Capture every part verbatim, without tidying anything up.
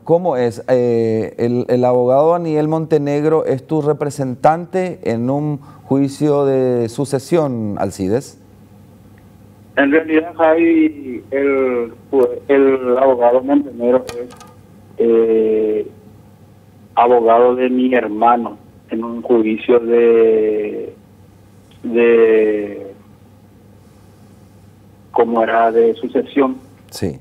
¿cómo es? Eh, el, el abogado Daniel Montenegro es tu representante en un juicio de sucesión, Alcides. En realidad, Javi, el, el abogado Montenegro es eh, abogado de mi hermano en un juicio de, de ¿cómo era? De sucesión. Sí.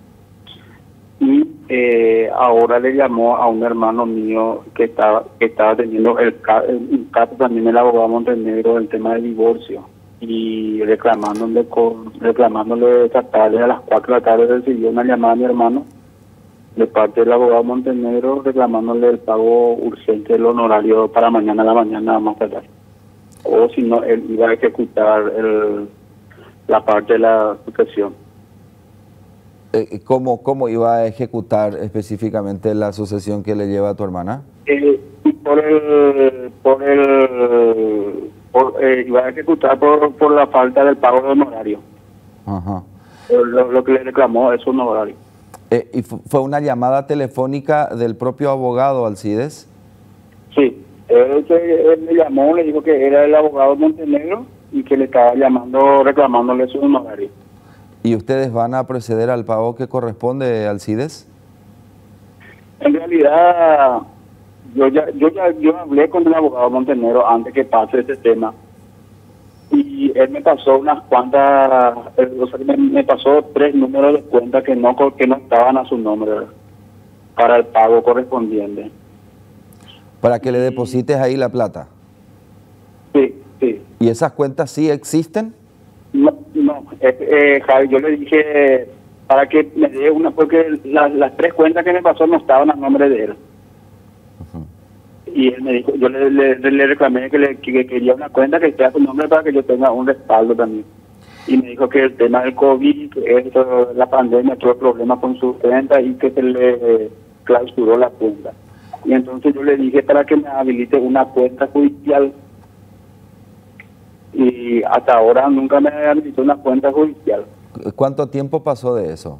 Y eh, ahora le llamó a un hermano mío que estaba que estaba teniendo el, el caso también el abogado Montenegro del tema del divorcio y reclamándole con reclamándole esta tarde a las cuatro de la tarde recibió una llamada a mi hermano de parte del abogado Montenegro reclamándole el pago urgente del honorario para mañana a la mañana más tarde, o si no él iba a ejecutar el, la parte de la sucesión. ¿Cómo, ¿Cómo iba a ejecutar específicamente la sucesión que le lleva a tu hermana? Eh, por el por el por, eh, iba a ejecutar por, por la falta del pago de honorario. Ajá. Lo, lo que le reclamó es un honorario. Eh, ¿Y fue una llamada telefónica del propio abogado, Alcides? Sí, él, él me llamó, le dijo que era el abogado Montenegro y que le estaba llamando, reclamándole su honorario. ¿Y ustedes van a proceder al pago que corresponde, Alcides? En realidad, yo ya, yo ya yo hablé con el abogado Montenegro antes que pase este tema y él me pasó unas cuantas, él, o sea, me, me pasó tres números de cuenta que no que no estaban a su nombre, ¿verdad?, para el pago correspondiente. ¿Para que le deposites ahí la plata? Sí, sí. ¿Y esas cuentas sí existen? No, no eh, eh, Javi, yo le dije para que me dé una, porque las, las tres cuentas que me pasó no estaban a nombre de él. Uh-huh. Y él me dijo, yo le, le, le reclamé que, le, que quería una cuenta que esté a su nombre para que yo tenga un respaldo también. Y me dijo que el tema del COVID, esto, la pandemia, tuvo problemas con su cuenta y que se le eh, clausuró la cuenta. Y entonces yo le dije para que me habilite una cuenta judicial. Y hasta ahora nunca me habilitó una cuenta judicial. ¿Cuánto tiempo pasó de eso?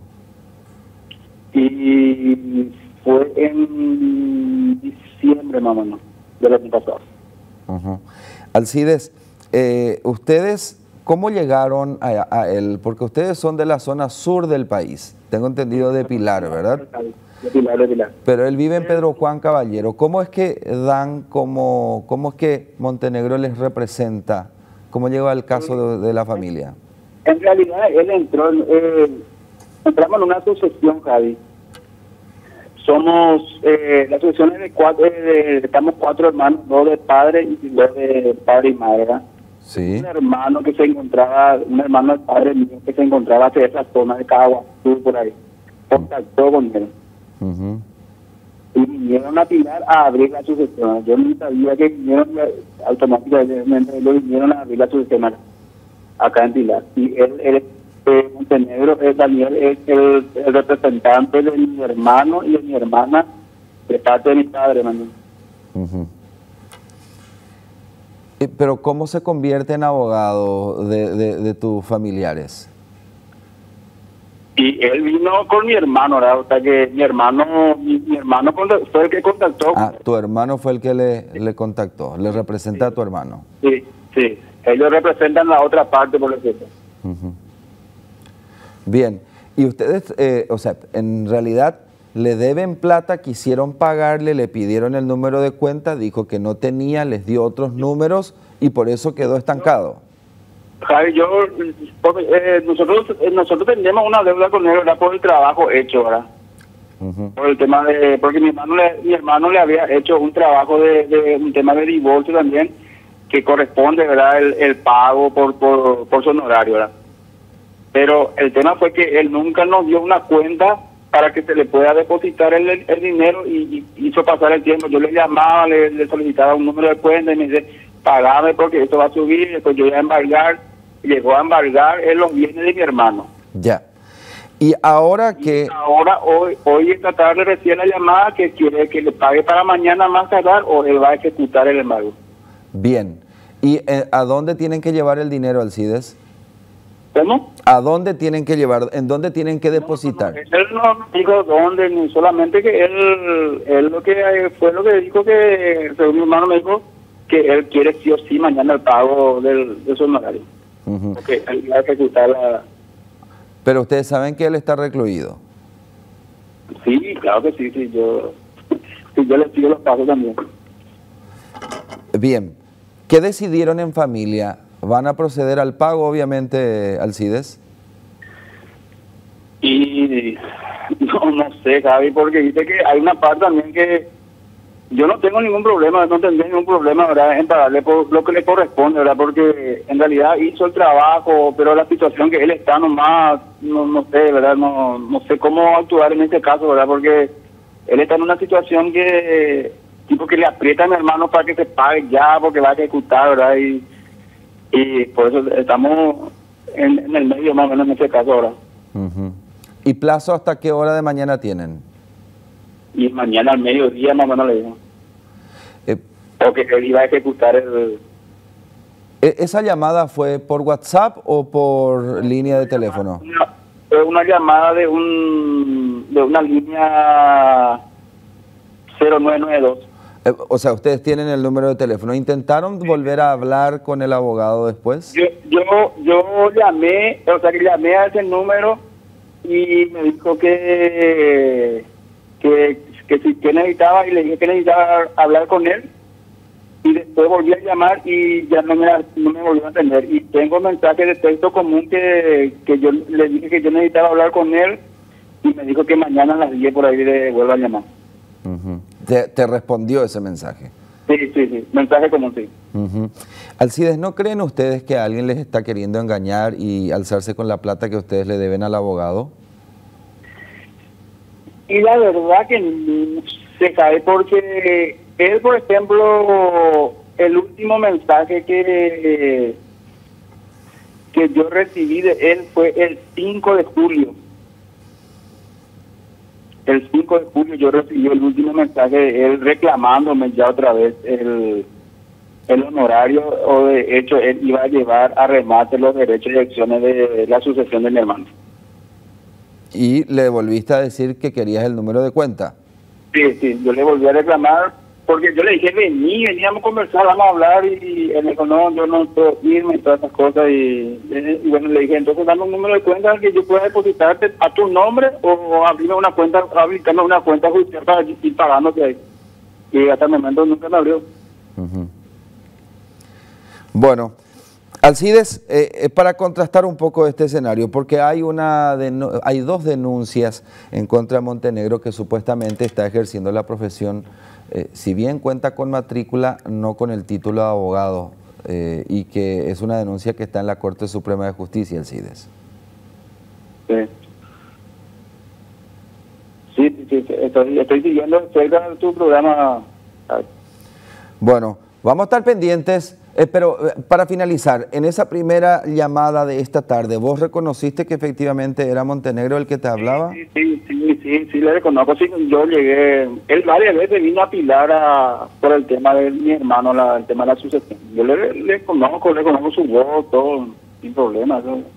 Y fue en diciembre más o menos del año pasado. Uh-huh. Alcides, eh, ¿ustedes cómo llegaron a, a él? Porque ustedes son de la zona sur del país, tengo entendido de Pilar, ¿verdad? De Pilar, de Pilar. Pero él vive en Pedro Juan Caballero. ¿Cómo es que dan, como, cómo es que Montenegro les representa? ¿Cómo llegó al caso de, de la familia? En realidad él entró, eh, entramos en una asociación, Javi. Somos, eh, la asociación es de cuatro, eh, estamos cuatro hermanos, dos de padre y dos de padre y madre, ¿verdad? Sí. Un hermano que se encontraba, un hermano del padre mío que se encontraba hacia esa zona de Caguazú, por ahí, contactó con él. Uh-huh. Y vinieron a Pilar a abrir la sucesión. Yo no sabía que vinieron automáticamente, lo vinieron a abrir la sucesión acá en Pilar. Y él, él eh, Montenegro, eh, Daniel es el, el representante de mi hermano y de mi hermana, de parte de mi padre, hermano. Uh-huh. Pero ¿cómo se convierte en abogado de, de, de tus familiares? Y él vino con mi hermano, ¿verdad? O sea que mi hermano, mi, mi hermano fue el que contactó. Ah, tu hermano fue el que le, le contactó, le representa sí. a tu hermano. Sí, sí. Ellos representan la otra parte, por ejemplo. Uh-huh. Bien, y ustedes, eh, o sea, en realidad le deben plata, quisieron pagarle, le pidieron el número de cuenta, dijo que no tenía, les dio otros números y por eso quedó estancado. Javi, yo, eh, nosotros eh, nosotros tenemos una deuda con él, ¿verdad?, por el trabajo hecho, ¿verdad? Uh-huh. Por el tema de, porque mi hermano le, mi hermano le había hecho un trabajo de, de un tema de divorcio también, que corresponde, ¿verdad?, el, el pago por, por, por su honorario, ¿verdad? Pero el tema fue que él nunca nos dio una cuenta para que se le pueda depositar el, el dinero y, y hizo pasar el tiempo. Yo le llamaba, le, le solicitaba un número de cuenta y me dice, pagame porque esto va a subir, después yo voy a embargar. Llegó a embargar en los bienes de mi hermano. Ya. Y ahora que... Y ahora, hoy, hoy esta tarde recién la llamada que quiere que le pague para mañana más tardar o él va a ejecutar el embargo. Bien. ¿Y eh, a dónde tienen que llevar el dinero, Alcides? ¿Cómo? ¿A dónde tienen que llevar? ¿En dónde tienen que depositar? No, no, no, él no dijo dónde, ni solamente que él, él lo que fue lo que dijo que, según mi hermano me dijo, que él quiere sí o sí mañana el pago del, de su honorario. Uh-huh. Porque él va a ejecutar la... Pero ustedes saben que él está recluido. Sí, claro que sí, sí, yo, sí, yo le pido los pasos también. Bien, ¿qué decidieron en familia? ¿Van a proceder al pago, obviamente, Alcides? Y no, no sé, Javi, porque dice que hay una parte también que yo no tengo ningún problema, no tendría ningún problema, ¿verdad?, en pagarle por lo que le corresponde, ¿verdad?, porque en realidad hizo el trabajo, pero la situación que él está nomás, no, no sé, ¿verdad?, no, no sé cómo actuar en este caso, ¿verdad?, porque él está en una situación que, tipo que le aprieta a mi hermano para que se pague ya, porque va a ejecutar, ¿verdad?, y, y por eso estamos en, en el medio más o menos en este caso ahora. Uh-huh. ¿Y plazo hasta qué hora de mañana tienen? Y mañana al mediodía más o menos le digo. Eh, Porque él iba a ejecutar el... ¿Esa llamada fue por WhatsApp o por línea de teléfono? Una, fue una llamada de un de una línea cero nueve nueve dos. Eh, o sea, ustedes tienen el número de teléfono. ¿Intentaron volver a hablar con el abogado después? Yo, yo, yo llamé, o sea, que llamé a ese número y me dijo que... que, que si que necesitaba, y le dije que necesitaba hablar con él, y después volví a llamar y ya no me, no me volvió a atender. Y tengo mensaje de texto común que, que yo le dije que yo necesitaba hablar con él, y me dijo que mañana a las diez por ahí le vuelva a llamar. Uh-huh. ¿Te, ¿Te respondió ese mensaje? Sí, sí, sí, mensaje común, sí. Uh-huh. Alcides, ¿no creen ustedes que alguien les está queriendo engañar y alzarse con la plata que ustedes le deben al abogado? Y la verdad que no se sabe, porque él, por ejemplo, el último mensaje que, que yo recibí de él fue el cinco de julio. El cinco de julio yo recibí el último mensaje de él reclamándome ya otra vez el, el honorario, o de hecho él iba a llevar a remate los derechos y acciones de la sucesión de mi hermano. ¿Y le volviste a decir que querías el número de cuenta? Sí, sí, yo le volví a reclamar, porque yo le dije, vení, veníamos a conversar, vamos a hablar, y él me dijo, no, yo no puedo irme y todas esas cosas, y, y bueno, le dije, entonces dame un número de cuenta que yo pueda depositarte a tu nombre, o abrirme una cuenta, habilitarme una cuenta judicial para ir pagándote ahí. Y hasta el momento nunca me abrió. Uh-huh. Bueno, Alcides, eh, eh, para contrastar un poco este escenario, porque hay, una hay dos denuncias en contra de Montenegro, que supuestamente está ejerciendo la profesión, eh, si bien cuenta con matrícula, no con el título de abogado, eh, y que es una denuncia que está en la Corte Suprema de Justicia, Alcides. Sí, sí, sí, sí, estoy, estoy siguiendo cerca de tu programa. Bueno, vamos a estar pendientes. Eh, pero eh, para finalizar, en esa primera llamada de esta tarde, ¿vos reconociste que efectivamente era Montenegro el que te hablaba? Sí, sí, sí, sí, sí, le reconozco. Sí, yo llegué, él varias veces vino a apilar a, por el tema de mi hermano, la, el tema de la sucesión. Yo le, le conozco, le conozco su voz, todo, sin problema. ¿No?